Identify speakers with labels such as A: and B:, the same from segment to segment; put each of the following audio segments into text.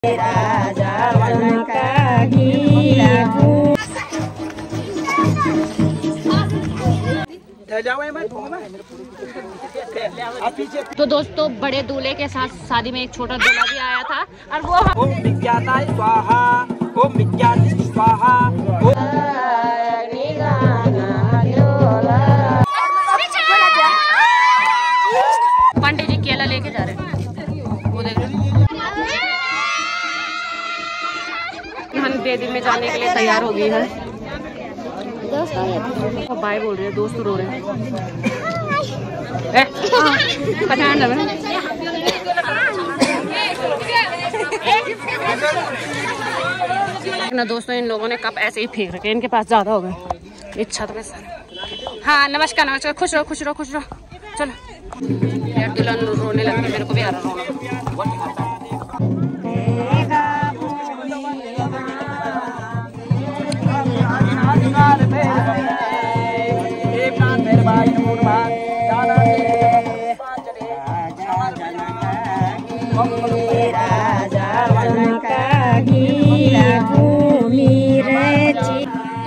A: राजा one का
B: तो दोस्तों बड़े दूल्हे के साथ शादी में एक छोटा दूल्हा भी आया था और वो
C: ओम विज्ञाताय स्वाहा, ओम विज्ञाति स्वाहा।
B: पंडित जी केला लेके जा रहे हैं, वो देख रहे हैं। बेदी में जाने के लिए तैयार हो गई है। दोस्त बाय बोल रहे हैं, दोस्त रो रहे हैं। ना दोस्तों इन लोगों ने कप ऐसे ही फेंक रखे, इनके पास ज्यादा हो गए इस छत में सर। हाँ नमस्कार नमस्कार, खुश रहो खुश रहो खुश रहो। चलो यार दुल्हन रोने लगी, मेरे को भी आ रहा रोना।
A: राजा वन का भूमि रची।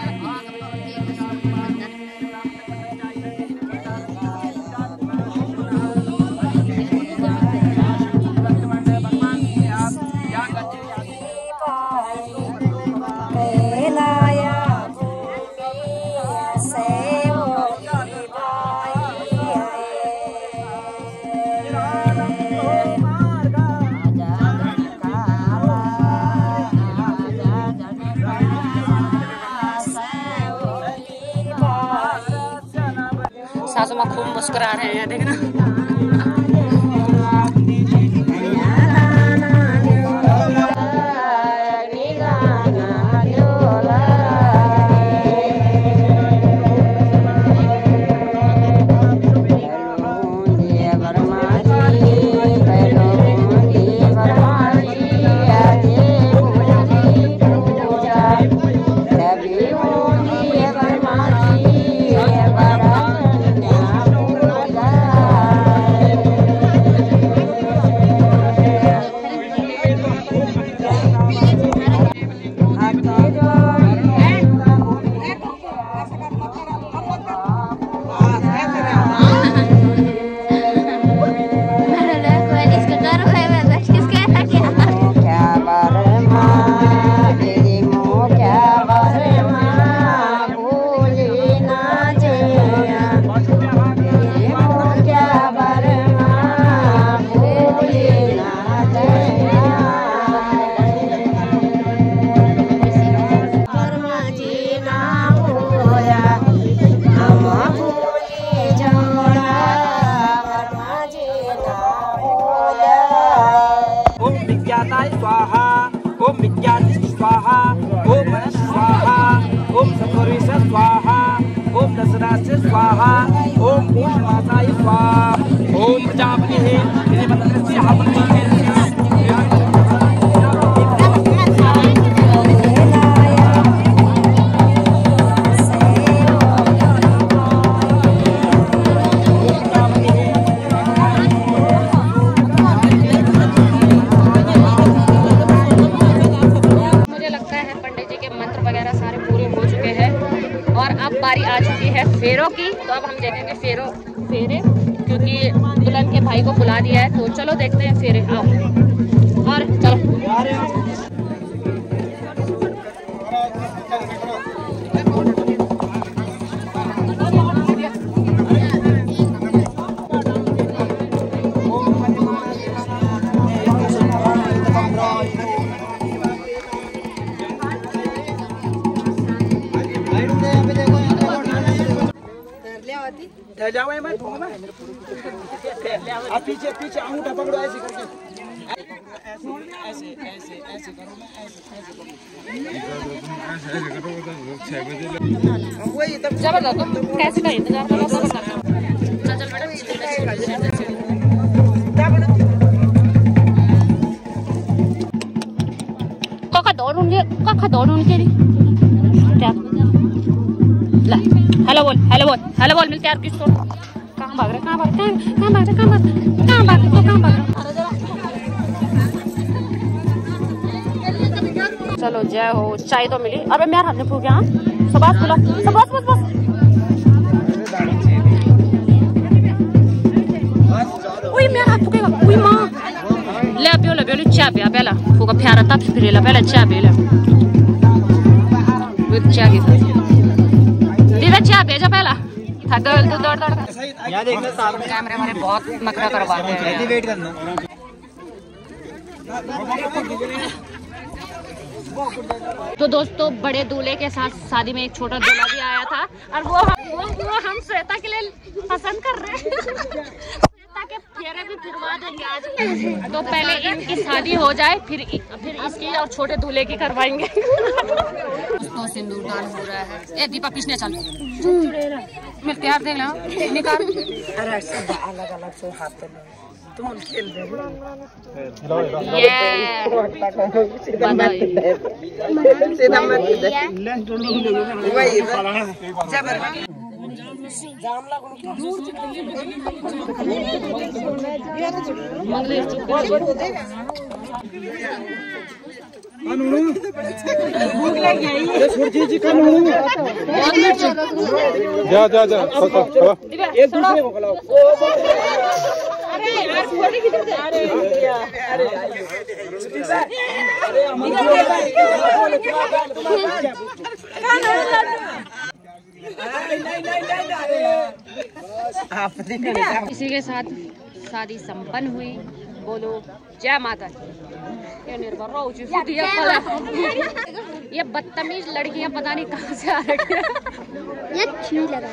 B: सासू माँ खूब मुस्कुरा रहे हैं, देखना।
C: स्वाहा, ओम विज्ञाति स्वाहा, ओम मनस स्वाहा, ओम सत्वरेश स्वाहा, ओम दशराज स्वाहा, ओम पूर्णमासाय स्वाहा, ओम प्रजापति
B: बारी आ चुकी है फेरों की। तो अब हम देखेंगे फेरे, क्योंकि दुल्हन के भाई को बुला दिया है। तो चलो देखते हैं फेरे। आओ और चलो।
C: जाओ मैं आप पीछे पीछे अंगूठा पकड़ो ऐसे करके, ऐसे ऐसे ऐसे करो, वही तब
B: जबरदस्त कैसे का इंतजार करो। चल चल काका दौड़ उनके हेलो बोल हेलो बोल हेलो बोल मिलते यार किसको। कहाँ भाग रहे कहाँ भाग रहे कहाँ भाग रहे कहाँ भाग रहे कहाँ भाग रहे कहाँ भाग रहे चलो जय हो। चाय तो मिली। अरे मेरे हाथ में फूक गया। सबस बोला सबस बस बस। ओए मेरा हाथ फूकेगा। ओए मां ले पियो चाय पिया पहला फूका प्यारा तब फिर ला पहला चाय पिया विद चाय की दीदा चाय भेजा पहला था दौड़
C: यहाँ देखना सामने
B: कैमरे हमारे बहुत नखरा करवाते हैं।
C: वेट करना।
B: तो दोस्तों बड़े दूल्हे के साथ शादी में एक छोटा दूल्हा भी आया था और वो हम श्वेता के लिए पसंद कर रहे हैं। श्वेता के फेरे भी फिरवा देंगे आज। तो पहले इनकी शादी हो जाए फिर इसकी और छोटे दूल्हे की करवाएंगे। तो सिंदूर दान हो रहा है। ए दीपा पीछे चल मैं तैयार देख ला निकाल।
C: अलग अलग से हाथ करना तुम खेल रहे हो।
B: ये
D: जा
C: एक दूसरे को खिलाओ।
B: अरे यार छोटे किधर से अरे इसी के साथ शादी संपन्न हुई। बोलो जय माता दी। ये बदतमीज लड़कियां पता नहीं कहाँ से आ रही है। ये छी लगा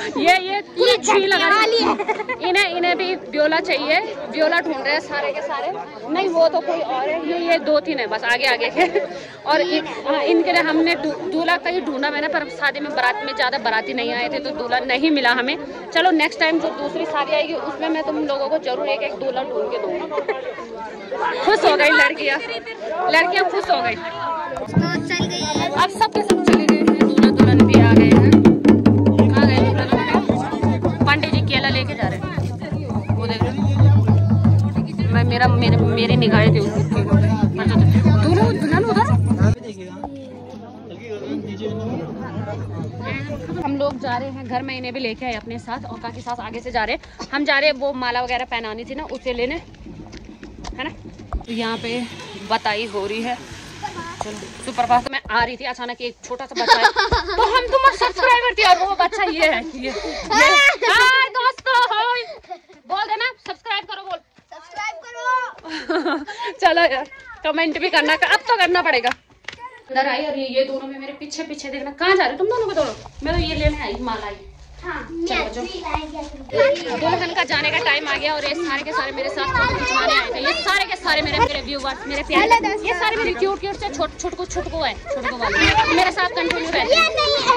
B: रही है। इन्हें भी ब्योला चाहिए। ब्योला ढूंढ रहे हैं सारे के सारे। नहीं वो तो कोई और है। ये 2-3 है बस आगे के। और इनके लिए हमने दूल्हा कहीं ढूंढा मैंने पर शादी में बारात में ज्यादा बाराती नहीं आए थे तो दूल्हा नहीं मिला हमें। चलो नेक्स्ट टाइम जो दूसरी शादी आएगी उसमें मैं तुम लोगों को जरूर एक दूल्हा ढूंढ के दूंगी। खुश हो गई लड़कियां खुश हो गई। अब सब के सब चले गए हैं। दूल्हा दुल्हन भी आ गए हैं। कहाँ गए दूल्हा दुल्हन? पंडित जी केला लेके जा रहे हैं। वो देख रहे मैं मेरी निगाहें थी उसको दूल्हा दुल्हन उधर। हम लोग जा रहे हैं घर में। इन्हें भी लेके आए अपने साथ और काकी साथ आगे से जा रहे हैं। हम जा रहे हैं वो माला वगैरह पहनानी थी ना उसे लेने है ना। तो यहाँ पे बताई हो रही है। चलो सुप्रभात में आ रही थी अचानक एक छोटा सा बच्चा है तो हम तुम्हारे सब्सक्राइबर थी और वो बच्चा ये है हाय दोस्तों हाय बोल देना सब्सक्राइब करो बोल सब्सक्राइब करो। चलो यार कमेंट भी करना अब तो करना पड़ेगा। अंदर आई और ये दोनों में मेरे पीछे देखना कहाँ जा रहे तुम दोनों को दोनों। मैं तो ये लेने आई माला आई। हाँ चलो दुल्हन का जाने का टाइम आ गया और ये सारे के सारे मेरे साथ फोटो खिंचवाने आए थे। ये सारे के सारे मेरे व्यूवर्स मेरे प्यारे ये सारे मेरे क्यूट से छोटको है छोटको वाले मेरे साथ कंटिन्यू रहते हैं।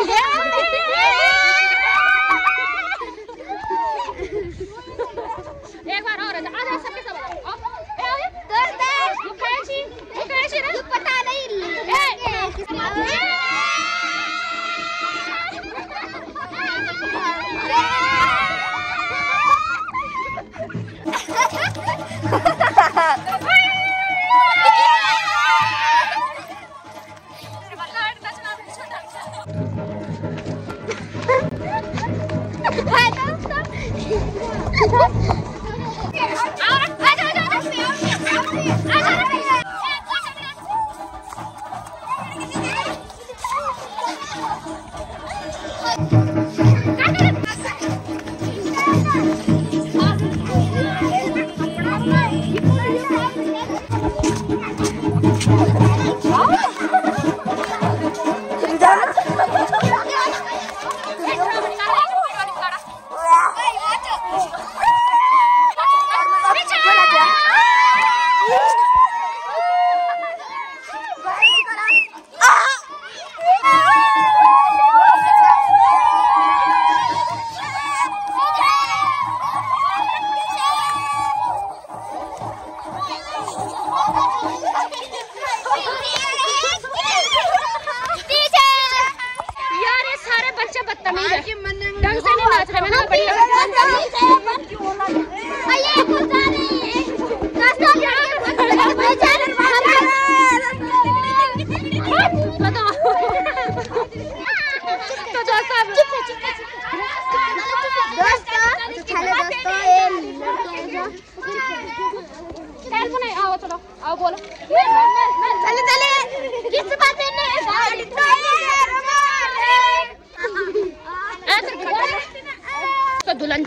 B: एक बार और आ जाओ सबके सब पता नहीं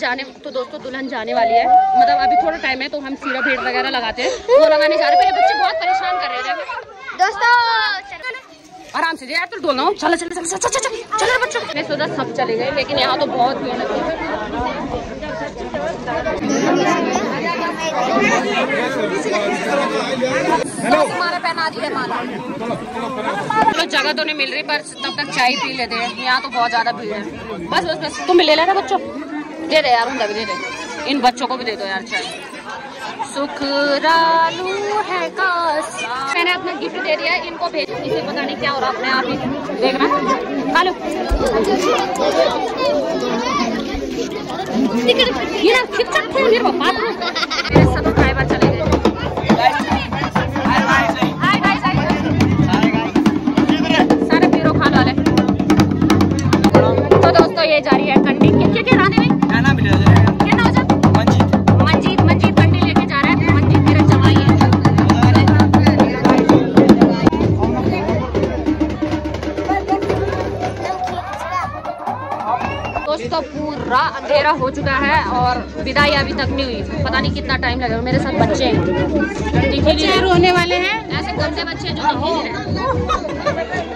B: जाने तो दोस्तों दुल्हन जाने वाली है, मतलब अभी थोड़ा टाइम है तो हम सीरा भेंट वगैरह लगाते हैं, वो लगाने जा रहे हैं। बच्चे बहुत परेशान कर रहे थे
A: दोस्तों।
B: आराम से यार, तो डोलना हो। चलो चलो चलो चलो चलो चलो बच्चों। मैं सोचा सब चले गए, लेकिन यहाँ तो बहुत भीड़ लगी है। हमारा पहना दिया माला। चलो जगह तो नहीं मिल रही, पर तब तक चाय पी लेते हैं। यहाँ तो बहुत ज्यादा भीड़ है। बस बस बस तुम ले लेना बच्चों, दे दे यार, उनका भी दे दे, इन बच्चों को भी दे दो यार चाय। सुखरालू है कासा। मैंने अपना गिफ्ट दे दिया है, इनको भेज, इसे पता नहीं क्या हो रहा, अपने आप ही देखना। खा लो ये ना खिच सकते हैं मेरे पापा। मेरे सब ड्राइवर चले गए। सारे पीरो खा लो। तो दोस्तों ये जा रही है कंडी के राने में क्या हो जाता मंजीत कंडी लेके जा रहा है। मंजीत मेरा जवाई है। दोस्तों पूरा अंधेरा हो चुका है और विदाई अभी तक नहीं हुई, पता नहीं कितना टाइम लगेगा। मेरे साथ बच्चे हैं, रोने वाले हैं, ऐसे गंदे बच्चे जो दिख ही नहीं रहे।